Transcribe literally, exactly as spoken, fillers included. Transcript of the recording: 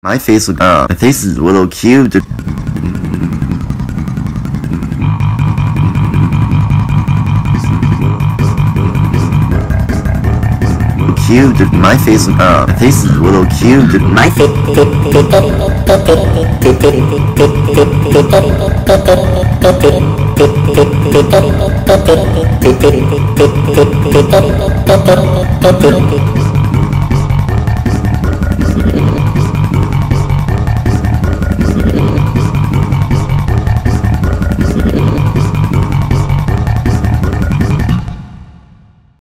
My face, uh, my face is a little cubed. Cubed. My face, uh, my face is a little cubed. My face.